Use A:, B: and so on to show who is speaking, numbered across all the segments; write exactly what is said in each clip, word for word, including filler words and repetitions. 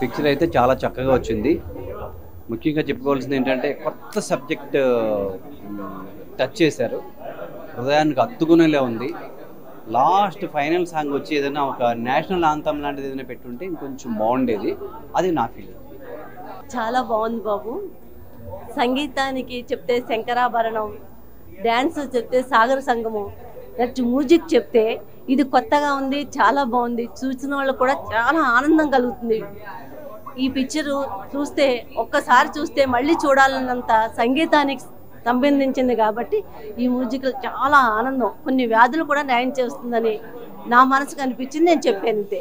A: Picture అయితే చాలా చక్కగా వచ్చింది. ముఖ్యంగా చెప్పుకోవాల్సింది ఏంటంటే కొత్త సబ్జెక్ట్ టచ్ చేశారు, హృదయానికి హత్తుకునేలా ఉంది. లాస్ట్ ఫైనల్ సాంగ్ వచ్చి ఏదైనా ఒక నేషనల్ ఆంథమ్ లాంటిది ఏదైనా పెట్టుంటే ఇంకొంచెం బాగుండేది. అది నా ఫీలింగ్.
B: చాలా బాగుంది బాబు. సంగీతానికి చెప్తే శంకరాభరణం, డ్యాన్స్ చెప్తే సాగర సంగమం, నెక్స్ట్ మ్యూజిక్ చెప్తే ఇది కొత్తగా ఉంది, చాలా బాగుంది. చూసిన వాళ్ళు కూడా చాలా ఆనందం కలుగుతుంది. ఈ పిక్చరు చూస్తే ఒక్కసారి చూస్తే మళ్ళీ చూడాలన్నంత సంగీతానికి సంబంధించింది కాబట్టి ఈ మ్యూజికల్ చాలా ఆనందం. కొన్ని వ్యాధులు కూడా న్యాయం చేస్తుందని నా మనసుకు అనిపించింది, నేను చెప్పాను అంతే.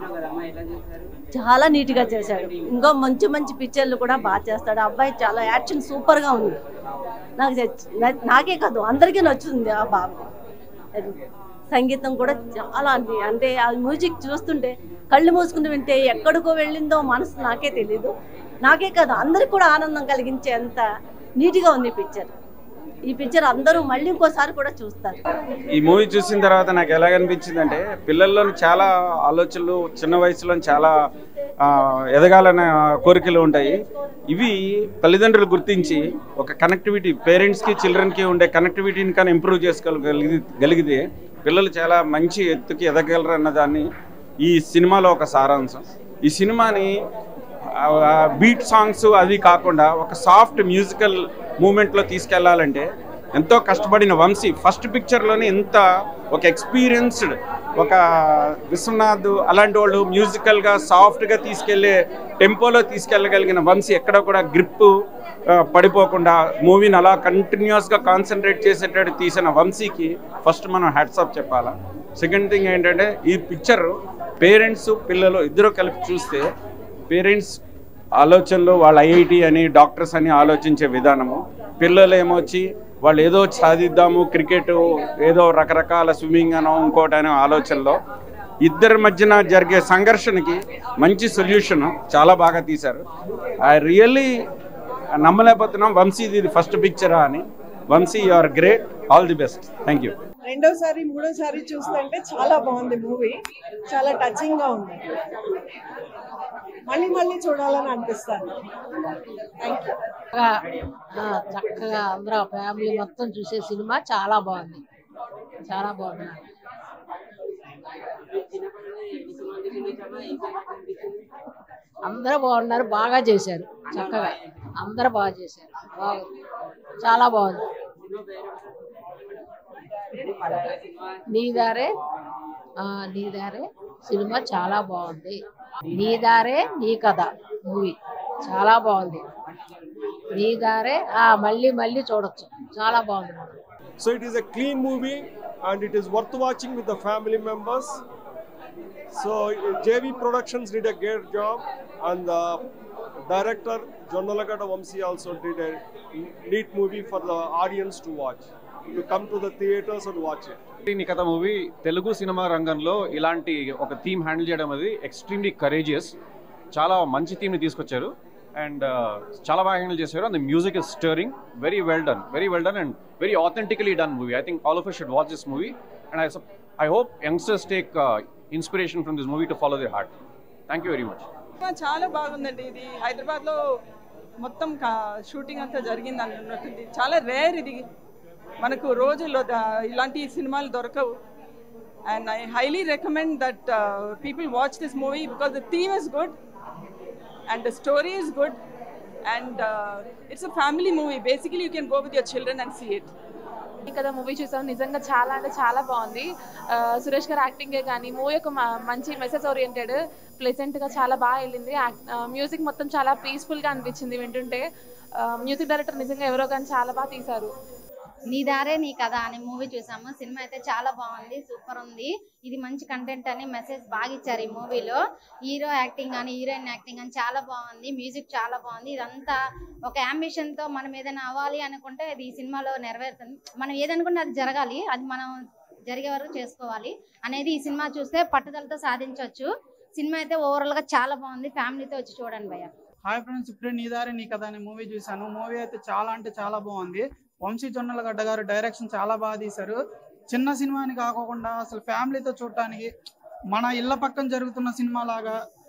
B: చాలా నీట్గా చేశాడు. ఇంకో మంచి మంచి పిక్చర్లు కూడా బాగా చేస్తాడు. అబ్బాయి చాలా యాక్షన్ సూపర్గా ఉంది. నాకు నాకే కాదు అందరికీ నచ్చుతుంది ఆ బాబు. సంగీతం కూడా చాలా అంటే ఆ మ్యూజిక్ చూస్తుంటే కళ్ళు మూసుకుని వింటే ఎక్కడికో వెళ్ళిందో మనసు నాకే తెలీదు. నాకే కాదు అందరికి కూడా ఆనందం కలిగించేంత నీట్గా ఉంది పిక్చర్. ఈ పిక్చర్ అందరూ మళ్ళీ ఇంకోసారి కూడా చూస్తారు.
C: ఈ మూవీ చూసిన తర్వాత నాకు ఎలాగనిపించింది అంటే, పిల్లల్లో చాలా ఆలోచనలు చిన్న వయసులో చాలా ఎదగాలనే కోరికలు ఉంటాయి. ఇవి తల్లిదండ్రులు గుర్తించి ఒక కనెక్టివిటీ, పేరెంట్స్కి చిల్డ్రన్కి ఉండే కనెక్టివిటీని కానీ ఇంప్రూవ్ చేసుకోగలిగి గలిగితే పిల్లలు చాలా మంచి ఎత్తుకి ఎదగలరు అన్నదాన్ని ఈ సినిమాలో ఒక సారాంశం. ఈ సినిమాని బీట్ సాంగ్స్ అది కాకుండా ఒక సాఫ్ట్ మ్యూజికల్ మూమెంట్లో తీసుకెళ్లాలంటే ఎంతో కష్టపడిన వంశీ ఫస్ట్ పిక్చర్లోనే ఎంత ఒక ఎక్స్పీరియన్స్డ్ ఒక విశ్వనాథ్ అలాంటి వాళ్ళు మ్యూజికల్గా సాఫ్ట్గా తీసుకెళ్లే టెంపోలో తీసుకెళ్ళగలిగిన వంశీ ఎక్కడ కూడా గ్రిప్ పడిపోకుండా మూవీని అలా కంటిన్యూస్గా కాన్సన్ట్రేట్ చేసేటట్టు తీసిన వంశీకి ఫస్ట్ మనం హ్యాట్స్ ఆఫ్ చెప్పాలా. సెకండ్ థింగ్ ఏంటంటే, ఈ పిక్చర్ పేరెంట్స్ పిల్లలు ఇద్దరు కలిపి చూస్తే పేరెంట్స్ ఆలోచనలు వాళ్ళ ఐఐటి అని డాక్టర్స్ అని ఆలోచించే విధానము, పిల్లలు ఏమొచ్చి వాళ్ళు ఏదో సాధిద్దాము క్రికెట్ ఏదో రకరకాల స్విమ్మింగ్ అనో ఇంకోటనో ఆలోచనలో ఇద్దరి మధ్యన జరిగే సంఘర్షణకి మంచి సొల్యూషన్ చాలా బాగా తీశారు. ఐ రియల్లీ నమ్మలేకపోతున్నాం వంశీది ఇది ఫస్ట్ పిక్చరా అని. Vamsi you are great, all the best, thank you.
D: రెండోసారి మూడోసారి చూస్తుంటే చాలా బాగుంది మూవీ, చాలా టచింగ్ గా ఉంది. మళ్ళీ మళ్ళీ చూడాలని అనిపిస్తాను. Thank you.
E: చక్కగా అందరూ ఫ్యామిలీ మొత్తం చూసే సినిమా చాలా బాగుంది, చాలా బాగుంది. అందరూ బాగున్నారు, బాగా చేశారు, చక్కగా అందరూ బాగా చేశారు, బాగుంది, చాలా బాగుంది. నీదారే నీదారే సినిమా చాలా బాగుంది. నీదారే నీ కథ మూవీ చాలా బాగుంది. నీదారే మళ్ళీ మళ్ళీ చూడొచ్చు, చాలా బాగుంది.
F: So it is a clean movie and it is worth watching with the family members. So J V Productions did a great job and the director Jonnalagada Vamsi also did a neat movie for the audience to watch, to come to the theaters and watch it.
G: నీ కథ movie Telugu cinema రంగంలో ఇలాంటి ఒక theme handle చేయడం అది extremely courageous. చాలా మంచి థీమ్ని తీసుకొచ్చారు అండ్ చాలా బాగా హ్యాండిల్ చేశారు. And the music is stirring, very well done, very well done and very authentically done movie. I think all of us should watch this movie and I I hope youngsters take uh, inspiration from this movie to follow their heart. Thank you very much.
D: చాలా బాగుందండి. ఇది హైదరాబాద్లో మొత్తం shooting అంతా జరిగింది అన్నట్టుంది. చాలా rare ఇది, మనకు రోజుల్లో ఇలాంటి సినిమాలు దొరకవు. And I highly recommend that people watch this movie because the theme is good and the story is good and uh, it's a family movie. Basically you can go with your children and see it.
H: కదా movie చూసాం, నిజంగా చాలా అంటే చాలా బాగుంది. సురేష్ గారు యాక్టింగే కానీ movie ఒక మంచి మెసేజ్ ఓరియంటెడ్, ప్లెజెంట్గా చాలా బాగా వెళ్ళింది. మ్యూజిక్ మొత్తం చాలా పీస్ఫుల్గా అనిపించింది వింటుంటే. మ్యూజిక్ డైరెక్టర్ నిజంగా ఎవరో కానీ చాలా బాగా తీశారు.
I: నీ దారే నీ కథ అనే మూవీ చూసాము. సినిమా అయితే చాలా బాగుంది, సూపర్ ఉంది. ఇది మంచి కంటెంట్ అని మెసేజ్ బాగా ఇచ్చారు ఈ మూవీలో. హీరో యాక్టింగ్ కానీ హీరోయిన్ యాక్టింగ్ కానీ చాలా బాగుంది. మ్యూజిక్ చాలా బాగుంది. ఇదంతా ఒక అంబిషన్ తో మనం ఏదైనా అవ్వాలి అనుకుంటే అది ఈ సినిమాలో నెరవేరుతుంది. మనం ఏదనుకుంటే అది జరగాలి, అది మనం జరిగే వరకు చేసుకోవాలి అనేది ఈ సినిమా చూస్తే పట్టుదలతో సాధించవచ్చు. సినిమా అయితే ఓవరాల్ గా చాలా బాగుంది, ఫ్యామిలీతో వచ్చి చూడండి భయ్య.
J: హాయ్ ఫ్రెండ్స్, ఇప్పుడే నీ దారి నీ కథ అనే మూవీ చూసాను. మూవీ అయితే చాలా అంటే చాలా బాగుంది. వంశీ జొన్నలగడ్డ గారు డైరెక్షన్ చాలా బాగా తీశారు. చిన్న సినిమాని కాకుండా అసలు ఫ్యామిలీతో చూడటానికి మన ఇళ్ల పక్కన జరుగుతున్న సినిమా లాగా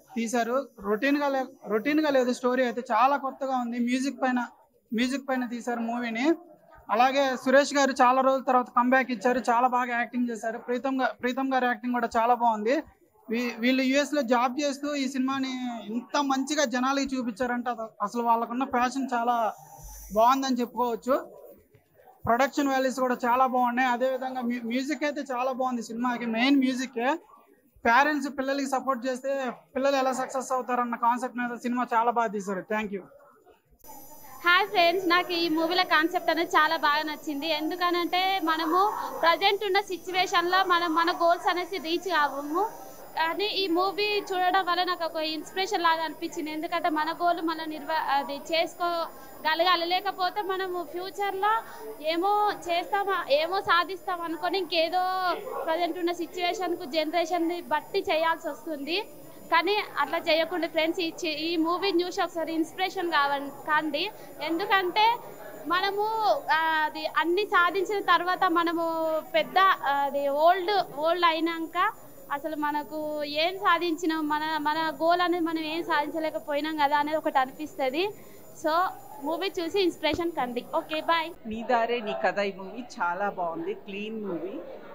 J: తీశారు. రొటీన్గా లే రొటీన్గా లేదు, స్టోరీ అయితే చాలా కొత్తగా ఉంది. మ్యూజిక్ పైన మ్యూజిక్ పైన తీశారు మూవీని. అలాగే సురేష్ గారు చాలా రోజుల తర్వాత కంబ్యాక్ ఇచ్చారు, చాలా బాగా యాక్టింగ్ చేశారు. ప్రీతం గారు ప్రీతం గారి యాక్టింగ్ కూడా చాలా బాగుంది. వీళ్ళు యుఎస్లో జాబ్ చేస్తూ ఈ సినిమాని ఇంత మంచిగా జనాలకి చూపించారంటే అసలు వాళ్ళకున్న ప్యాషన్ చాలా బాగుందని చెప్పుకోవచ్చు. ప్రొడక్షన్ వాల్యూస్ కూడా చాలా బాగున్నాయి. అదేవిధంగా మ్యూజిక్ అయితే చాలా బాగుంది సినిమాకి. మెయిన్ మ్యూజికే. పేరెంట్స్ పిల్లలకి సపోర్ట్ చేస్తే పిల్లలు ఎలా సక్సెస్ అవుతారన్న కాన్సెప్ట్ మీద సినిమా చాలా బాగా తీశారు. Thank you.
K: హాయ్ ఫ్రెండ్స్, నాకు ఈ మూవీలో కాన్సెప్ట్ అనేది చాలా బాగా నచ్చింది. ఎందుకనంటే మనము ప్రజెంట్ ఉన్న సిచ్యువేషన్లో మనం మన గోల్స్ అనేసి రీచ్ కావము. కానీ ఈ మూవీ చూడడం వల్ల నాకు ఒక ఇన్స్పిరేషన్ లాగా అనిపించింది. ఎందుకంటే మన గోల్ మనం నిర్వ అది చేసుకోగలగాలి. లేకపోతే మనము ఫ్యూచర్లో ఏమో చేస్తామా ఏమో సాధిస్తాం అనుకొని ఇంకేదో ప్రజెంట్ ఉన్న సిచ్యువేషన్కు జనరేషన్ని బట్టి చేయాల్సి వస్తుంది. కానీ అట్లా చేయకుండా ఫ్రెండ్స్ ఈ ఈ మూవీని చూసి ఒకసారి ఇన్స్పిరేషన్ కావండి కాండి. ఎందుకంటే మనము అది అన్ని సాధించిన తర్వాత మనము పెద్ద అది ఓల్డ్ ఓల్డ్ అయినాక అసలు మనకు ఏం సాధించినాం, మన మన గోల్ అనేది మనం ఏం సాధించలేకపోయినాం కదా అనేది ఒకటి అనిపిస్తుంది. సో మూవీ చూసి ఇన్స్పిరేషన్ కండి. Okay bye.
L: నీదారే నీ కథ ఈ మూవీ చాలా బాగుంది. క్లీన్ మూవీ,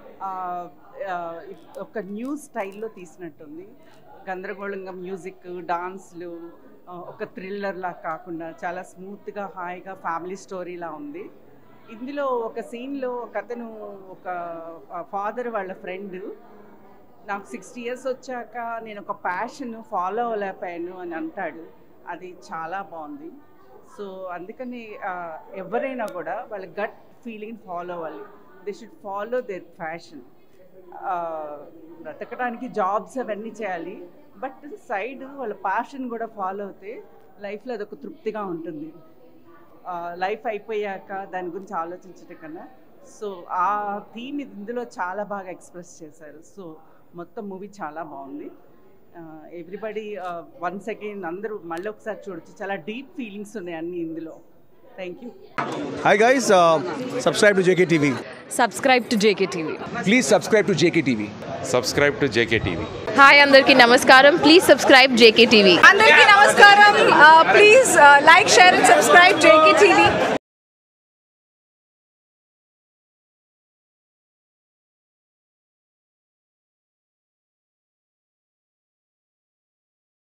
L: ఒక న్యూ స్టైల్లో తీసినట్టుంది. గందరగోళంగా మ్యూజిక్, డాన్స్లు, ఒక థ్రిల్లర్లా కాకుండా చాలా స్మూత్గా హాయిగా ఫ్యామిలీ స్టోరీలా ఉంది. ఇందులో ఒక సీన్లో ఒక అతను ఒక ఫాదర్ వాళ్ళ ఫ్రెండ్ నాకు సిక్స్టీ ఇయర్స్ వచ్చాక నేను ఒక ప్యాషన్ ఫాలో అవ్వలేకపోయాను అని అంటాడు. అది చాలా బాగుంది. సో అందుకని ఎవరైనా కూడా వాళ్ళ గట్ ఫీలింగ్ ఫాలో అవ్వాలి. They should follow their passion. బ్రతకడానికి జాబ్స్ అవన్నీ చేయాలి, బట్ సైడ్ వాళ్ళ ప్యాషన్ కూడా ఫాలో అవుతే లైఫ్లో అదొక తృప్తిగా ఉంటుంది. లైఫ్ అయిపోయాక దాని గురించి ఆలోచించడం కన్నా. సో ఆ థీమ్ ఇందులో చాలా బాగా ఎక్స్ప్రెస్ చేశారు. సో మొత్తం మూవీ చాలా బాగుంది. ఎవ్రీబడి వన్స్ అగైన్ అందరూ మళ్ళీ ఒకసారి చూడొచ్చు. చాలా డీప్ ఫీలింగ్స్ ఉన్నాయి అన్ని ఇందులో. Thank you.
M: Hi guys, uh, subscribe to J K T V.
N: Subscribe to J K T V.
M: Please subscribe to J K T V.
O: Subscribe to J K T V.
N: Hi andarki namaskaram. Please subscribe J K T V.
P: Andarki namaskaram. Uh, please uh, like, share and subscribe J K T V.